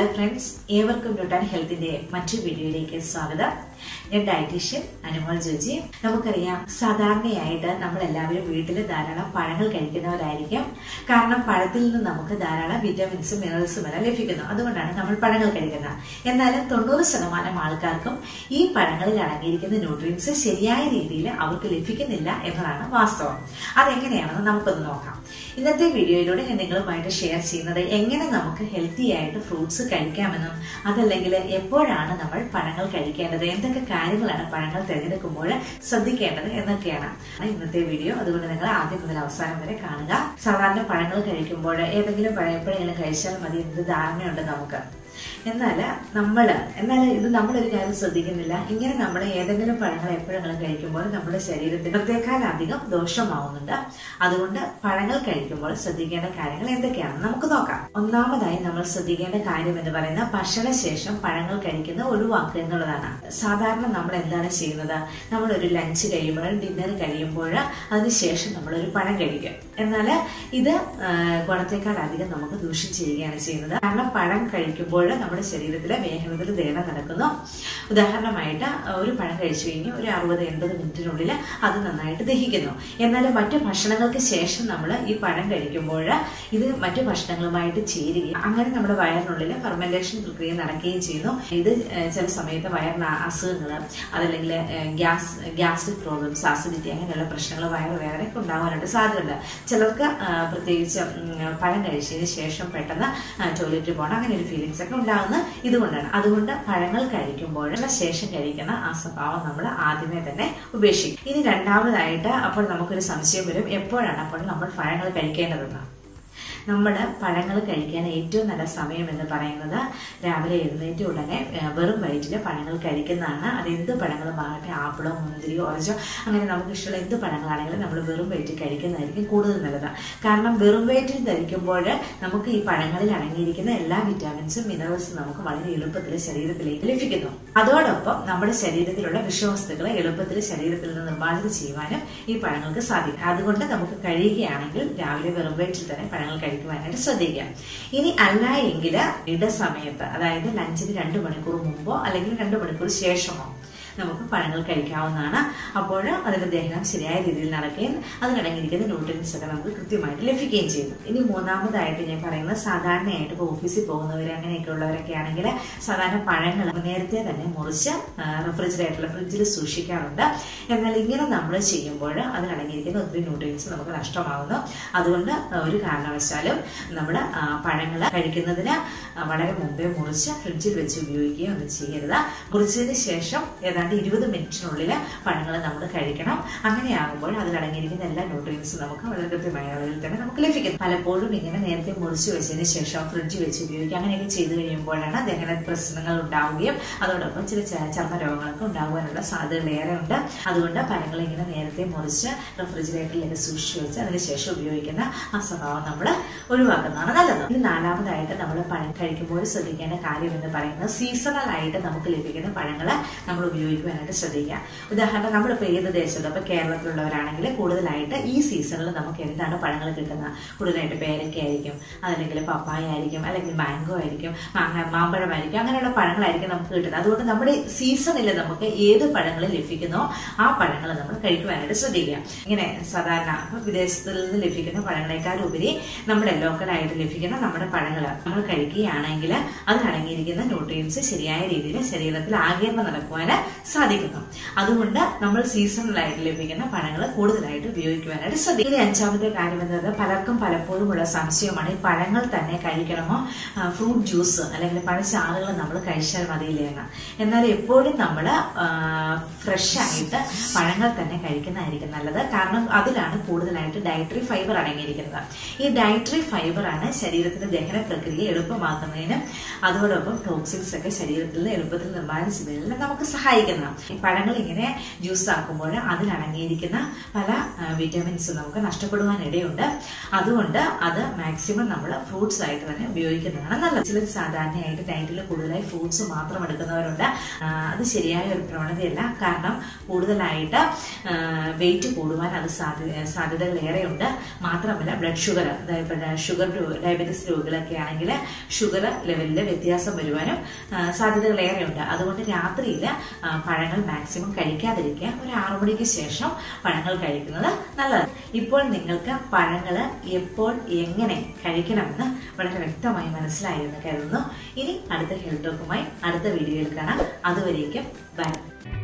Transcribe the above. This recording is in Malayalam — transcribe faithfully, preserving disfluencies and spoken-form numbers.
Hello friends, ഏവർക്കും ന്യൂട്ടൺ ഹെൽത്തിന്റെ മറ്റൊരു വീഡിയോയിലേക്ക് സ്വാഗതം. ഞാൻ ഡയറ്റീഷ്യൻ അനുമോൾ ജോജി. നമുക്കറിയാം, സാധാരണയായിട്ട് നമ്മൾ എല്ലാവരും വീട്ടിൽ ധാരാളം പഴങ്ങൾ കഴിക്കുന്നവരായിരിക്കും. കാരണം പഴത്തിൽ നിന്ന് നമുക്ക് ധാരാളം വിറ്റമിൻസും മിനറൽസും എല്ലാം ലഭിക്കുന്നു. അതുകൊണ്ടാണ് നമ്മൾ പഴങ്ങൾ കഴിക്കുന്നത്. എന്നാലും തൊണ്ണൂറ് ശതമാനം ആൾക്കാർക്കും ഈ പഴങ്ങളിൽ അടങ്ങിയിരിക്കുന്ന ന്യൂട്രിയൻസ് ശരിയായ രീതിയിൽ അവർക്ക് ലഭിക്കുന്നില്ല എന്നതാണ് വാസ്തവം. അതെങ്ങനെയാണെന്ന് നമുക്കൊന്ന് നോക്കാം. ഇന്നത്തെ വീഡിയോയിലൂടെ ഞാൻ നിങ്ങളുമായിട്ട് ഷെയർ ചെയ്യുന്നത് എങ്ങനെ നമുക്ക് ഹെൽത്തി ആയിട്ട് ഫ്രൂട്ട്സ് കഴിക്കാമെന്നും അതല്ലെങ്കിൽ എപ്പോഴാണ് നമ്മൾ പഴങ്ങൾ കഴിക്കേണ്ടത്, എന്തൊക്കെ കാര്യങ്ങളാണ് പഴങ്ങൾ തിരഞ്ഞെടുക്കുമ്പോൾ ശ്രദ്ധിക്കേണ്ടത് എന്നൊക്കെയാണ് ഇന്നത്തെ വീഡിയോ. അതുകൊണ്ട് നിങ്ങൾ ആദ്യം മുതൽ അവസാനം വരെ കാണുക. സാധാരണ പഴങ്ങൾ കഴിക്കുമ്പോൾ ഏതെങ്കിലും പഴം എപ്പോഴെങ്കിലും കഴിച്ചാൽ മതി എന്നൊരു ധാരണയുണ്ട് നമുക്ക്. എന്നാൽ നമ്മൾ എന്നാൽ ഇത് നമ്മളൊരു കാര്യം ശ്രദ്ധിക്കുന്നില്ല. ഇങ്ങനെ നമ്മൾ ഏതെങ്കിലും പഴങ്ങൾ എപ്പോഴെങ്കിലും കഴിക്കുമ്പോൾ നമ്മുടെ ശരീരത്തിനേക്കാൾ അധികം ദോഷമാവുന്നുണ്ട്. അതുകൊണ്ട് പഴങ്ങൾ കഴിക്കുമ്പോൾ ശ്രദ്ധിക്കേണ്ട കാര്യങ്ങൾ എന്തൊക്കെയാണെന്ന് നമുക്ക് നോക്കാം. ഒന്നാമതായി നമ്മൾ ശ്രദ്ധിക്കേണ്ട കാര്യം എന്ന് പറയുന്നത് ഭക്ഷണശേഷം പഴങ്ങൾ കഴിക്കുന്നത് ഒഴിവാക്കുക എന്നുള്ളതാണ്. സാധാരണ നമ്മൾ എന്താണ് ചെയ്യുന്നത്, നമ്മളൊരു ലഞ്ച് കഴിയുമ്പോൾ ഡിന്നർ കഴിയുമ്പോൾ അതിനുശേഷം നമ്മളൊരു പഴം കഴിക്കും. എന്നാൽ ഇത് ഗുണത്തേക്കാൾ അധികം നമുക്ക് ദൂഷ്യം ചെയ്യുകയാണ് ചെയ്യുന്നത്. കാരണം പഴം കഴിക്കുമ്പോൾ നമ്മുടെ ശരീരത്തിലെ വേഗത്തിൽ ദഹനം നടക്കുന്നു. ഉദാഹരണമായിട്ട് ഒരു പഴം കഴിച്ചു കഴിഞ്ഞാൽ ഒരു അറുപത് എൺപത് മിനിറ്റിനുള്ളിൽ അത് നന്നായിട്ട് ദഹിക്കുന്നു. എന്നാൽ മറ്റു ഭക്ഷണങ്ങൾക്ക് ശേഷം നമ്മൾ ഈ പഴം കഴിക്കുമ്പോൾ ഇത് മറ്റു ഭക്ഷണങ്ങളുമായിട്ട് ചേരുകയും അങ്ങനെ നമ്മുടെ വയറിനുള്ളിൽ ഫെർമെന്റേഷൻ പ്രക്രിയ നടക്കുകയും ചെയ്യുന്നു. ഇത് ചില സമയത്ത് വയറിന് അസുഖങ്ങൾ അതല്ലെങ്കിൽ ഗ്യാസ് ഗ്യാസ്ട്രിക് പ്രോബ്ലംസ്, ആസിഡിറ്റി അങ്ങനെയുള്ള പ്രശ്നങ്ങൾ വയറ് വേദനയൊക്കെ ഉണ്ടാകാനായിട്ട് സാധ്യതയുണ്ട്. ചിലർക്ക് പ്രത്യേകിച്ച് പഴം കഴിച്ചതിന് ശേഷം പെട്ടെന്ന് ടോയ്ലറ്റിൽ പോകണം അങ്ങനെ ഒരു ഫീലിങ്സ് ഒക്കെ ഉണ്ടാകുന്നത് ഇതുകൊണ്ടാണ്. അതുകൊണ്ട് പഴങ്ങൾ കഴിക്കുമ്പോൾ ശേഷം കഴിക്കുന്ന ആ സ്വഭാവം നമ്മൾ ആദ്യമേ തന്നെ ഉപേക്ഷിക്കും. ഇനി രണ്ടാമതായിട്ട് അപ്പോൾ നമുക്കൊരു സംശയം വരും, എപ്പോഴാണ് അപ്പോൾ നമ്മൾ പഴങ്ങൾ കഴിക്കേണ്ടതെന്ന്. നമ്മൾ പഴങ്ങൾ കഴിക്കാൻ ഏറ്റവും നല്ല സമയം എന്ന് പറയുന്നത് രാവിലെ എഴുന്നേറ്റ് ഉടനെ വെറും വയറ്റിൽ പഴങ്ങൾ കഴിക്കുന്നതാണ്. അത് എന്ത് പഴങ്ങളും ആകട്ടെ, ആപ്പിളോ മുന്തിരിയോ ഓറഞ്ചോ അങ്ങനെ നമുക്ക് ഇഷ്ടമുള്ള എന്ത് പഴങ്ങളാണെങ്കിലും നമ്മൾ വെറും വയറ്റിൽ കഴിക്കുന്നതായിരിക്കും കൂടുതൽ നല്ലത്. കാരണം വെറും വയറ്റിൽ ധരിക്കുമ്പോൾ നമുക്ക് ഈ പഴങ്ങളിൽ അടങ്ങിയിരിക്കുന്ന എല്ലാ വിറ്റാമിൻസും മിനറൽസും നമുക്ക് വളരെ എളുപ്പത്തിൽ ശരീരത്തിലേക്ക് ലഭിക്കുന്നു. അതോടൊപ്പം നമ്മുടെ ശരീരത്തിലുള്ള വിഷവസ്തുക്കളെ എളുപ്പത്തിൽ ശരീരത്തിൽ നിന്ന് നിർമ്മാർജ്ജനം ചെയ്യുവാനും ഈ പഴങ്ങൾക്ക് സാധിക്കും. അതുകൊണ്ട് നമുക്ക് കഴിയുകയാണെങ്കിൽ രാവിലെ വെറും വയറ്റിൽ തന്നെ പഴങ്ങൾ കഴിക്കുവാനായിട്ട് ശ്രദ്ധിക്കാം. ഇനി അല്ല എങ്കിൽ ഇട സമയത്ത്, അതായത് ലഞ്ചിന് രണ്ടു മണിക്കൂർ മുമ്പോ അല്ലെങ്കിൽ രണ്ടു മണിക്കൂർ ശേഷമോ നമുക്ക് പഴങ്ങൾ കഴിക്കാവുന്നതാണ്. അപ്പോൾ അതിന്റെ ദഹനം ശരിയായ രീതിയിൽ നടക്കുകയും അതിനടങ്ങിയിരിക്കുന്ന ന്യൂട്രിയൻസ് ഒക്കെ നമുക്ക് കൃത്യമായിട്ട് ലഭിക്കുകയും ചെയ്യും. ഇനി മൂന്നാമതായിട്ട് ഞാൻ പറയുന്നത്, സാധാരണയായിട്ട് ഇപ്പോൾ ഓഫീസിൽ പോകുന്നവർ അങ്ങനെയൊക്കെ ഉള്ളവരൊക്കെ ആണെങ്കിൽ സാധാരണ പഴങ്ങൾ നേരത്തെ തന്നെ മുറിച്ച് റെഫ്രിജറേറ്ററിൽ ഫ്രിഡ്ജിൽ സൂക്ഷിക്കാറുണ്ട്. എന്നാൽ ഇങ്ങനെ നമ്മൾ ചെയ്യുമ്പോൾ അതിനടങ്ങിയിരിക്കുന്ന ഒത്തിരി ന്യൂട്രിയൻസ് നമുക്ക് നഷ്ടമാകുന്നു. അതുകൊണ്ട് ഒരു കാരണവശാലും നമ്മൾ പഴങ്ങൾ കഴിക്കുന്നതിന് വളരെ മുമ്പേ മുറിച്ച് ഫ്രിഡ്ജിൽ വെച്ച് ഉപയോഗിക്കുകയോ ഒന്നും ചെയ്യരുത്. മുറിച്ചതിന് ശേഷം ഏതാണ്ട് ഇരുപത് മിനിറ്റിനുള്ളിൽ പഴങ്ങൾ നമ്മൾ കഴിക്കണം. അങ്ങനെയാകുമ്പോൾ അതിലടങ്ങിയിരിക്കുന്ന എല്ലാ ന്യൂട്രിയൻസും നമുക്ക് വളരെ കൃത്യമായ അളവിൽ തന്നെ നമുക്ക് ലഭിക്കും. പലപ്പോഴും ഇങ്ങനെ നേരത്തെ മുറിച്ച് വെച്ചതിന് ശേഷം ഫ്രിഡ്ജിൽ വെച്ച് ഉപയോഗിക്കുക അങ്ങനെയൊക്കെ ചെയ്തു കഴിയുമ്പോഴാണ് ദഹന പ്രശ്നങ്ങൾ ഉണ്ടാവുകയും അതോടൊപ്പം ചില ചർമ്മ രോഗങ്ങളൊക്കെ ഉണ്ടാകുവാനുള്ള സാധ്യതകൾ ഏറെ ഉണ്ട്. അതുകൊണ്ട് പഴങ്ങൾ ഇങ്ങനെ നേരത്തെ മുറിച്ച് റെഫ്രിജറേറ്ററിലേക്ക് സൂക്ഷിച്ചു വെച്ച് അതിനുശേഷം ഉപയോഗിക്കുന്ന ആ സ്വഭാവം നമ്മൾ ഒഴിവാക്കുന്നതാണ് നല്ലത്. ഇനി നാലാമതായിട്ട് നമ്മൾ പഴം കഴിക്കുമ്പോൾ ശ്രദ്ധിക്കേണ്ട കാര്യം എന്ന് പറയുന്നത്, സീസണൽ ആയിട്ട് നമുക്ക് ലഭിക്കുന്ന പഴങ്ങൾ നമ്മൾ ഉപയോഗിക്കുവാനായിട്ട് ശ്രദ്ധിക്കുക. ഉദാഹരണം, നമ്മളിപ്പോൾ ഏത് ദേശത്ത്, ഇപ്പോൾ കേരളത്തിലുള്ളവരാണെങ്കിൽ കൂടുതലായിട്ട് ഈ സീസണിൽ നമുക്ക് എന്താണ് പഴങ്ങൾ കിട്ടുന്നത്, കൂടുതലായിട്ട് പേരയ്ക്ക ആയിരിക്കും, അതല്ലെങ്കിൽ പപ്പായ ആയിരിക്കും, അല്ലെങ്കിൽ മാംഗോ ആയിരിക്കും, മാമ്പഴമായിരിക്കും, അങ്ങനെയുള്ള പഴങ്ങളായിരിക്കും നമുക്ക് കിട്ടുന്നത്. അതുകൊണ്ട് നമ്മുടെ സീസണിൽ നമുക്ക് ഏത് പഴങ്ങൾ ലഭിക്കുന്നോ ആ പഴങ്ങൾ നമ്മൾ കഴിക്കുവാനായിട്ട് ശ്രദ്ധിക്കുക. ഇങ്ങനെ സാധാരണ വിദേശത്തിൽ നിന്ന് ലഭിക്കുന്ന പഴങ്ങളെക്കാൾ ഉപരി നമ്മുടെ ലോക്കലായിട്ട് ലഭിക്കുന്ന നമ്മുടെ പഴങ്ങൾ നമ്മൾ കഴിക്കുകയാണെങ്കിൽ അതിനടങ്ങിയിരിക്കുന്ന ന്യൂട്രിയൻസ് ശരിയായ രീതിയിൽ ശരീരത്തിൽ ആഗിരണം നടക്കുവാൻ സാധിക്കുന്നു. അതുകൊണ്ട് നമ്മൾ സീസണലായിട്ട് ലഭിക്കുന്ന പഴങ്ങൾ കൂടുതലായിട്ട് ഉപയോഗിക്കുവാനായിട്ട് ശ്രദ്ധിക്കും. ഇനി അഞ്ചാമത്തെ കാര്യം എന്നത്, പലർക്കും പലപ്പോഴും ഉള്ള സംശയമാണ്, ഈ പഴങ്ങൾ തന്നെ കഴിക്കണമോ, ഫ്രൂട്ട് ജ്യൂസ് അല്ലെങ്കിൽ പഴച്ചാറുകൾ നമ്മൾ കഴിച്ചാൽ മതിയില്ലേ എന്ന്. എന്നാൽ എപ്പോഴും നമ്മൾ ഫ്രഷ് ആയിട്ട് പഴങ്ങൾ തന്നെ കഴിക്കുന്നതായിരിക്കും നല്ലത്. കാരണം അതിലാണ് കൂടുതലായിട്ട് ഡയറ്ററി ഫൈബർ അടങ്ങിയിരിക്കുന്നത്. ഈ ഡയറ്ററി ഫൈബർ ആണ് ശരീരത്തിന്റെ ദഹന പ്രക്രിയ എളുപ്പമാക്കുന്നതിനും അതോടൊപ്പം ടോക്സിൻസ് ഒക്കെ ശരീരത്തിൽ നിന്ന് എളുപ്പത്തിൽ നിർമ്മാർജ്ജനം ചെയ്യുന്നതിനും നമുക്ക് സഹായിക്കുന്നതാണ്. ഈ പഴങ്ങൾ ഇങ്ങനെ ജ്യൂസ് ആക്കുമ്പോൾ അതിലടങ്ങിയിരിക്കുന്ന പല വിറ്റാമിൻസും നമുക്ക് നഷ്ടപ്പെടുവാനിടയുണ്ട്. അതുകൊണ്ട് അത് മാക്സിമം നമ്മൾ ഫ്രൂട്ട്സ് ആയിട്ട് തന്നെ ഉപയോഗിക്കുന്നതാണ് നല്ലത്. ചിലർ സാധാരണയായിട്ട് ഡയറ്റിൽ കൂടുതലായി ഫ്രൂട്ട്സ് മാത്രം എടുക്കുന്നവരുണ്ട്. അത് ശരിയായ ഒരു പ്രവണതയല്ല. കാരണം കൂടുതലായിട്ട് വെയിറ്റ് കൂടുവാൻ അത് സാധ്യത സാധ്യതകൾ ഏറെയുണ്ട്. മാത്രമല്ല blood sugar, sugar diabetes diabetes രോഗികളൊക്കെ ആണെങ്കിൽ ഷുഗർ ലെവലിൽ വ്യത്യാസം വരുവാനും സാധ്യതകളേറെയുണ്ട്. അതുകൊണ്ട് രാത്രിയിൽ പഴങ്ങൾ മാക്സിമം കഴിക്കാതിരിക്കുക. ഒരു ആറു മണിക്ക് ശേഷം പഴങ്ങൾ കഴിക്കുന്നത് നല്ലതാണ്. ഇപ്പോൾ നിങ്ങൾക്ക് പഴങ്ങൾ എപ്പോൾ എങ്ങനെ കഴിക്കണമെന്ന് വളരെ വ്യക്തമായി മനസ്സിലായി എന്ന് കരുതുന്നു. ഇനി അടുത്ത ഹെൽത്ത് ടോക്കുമായി അടുത്ത വീഡിയോയിൽ കാണാം. അതുവരേക്കും ബൈ.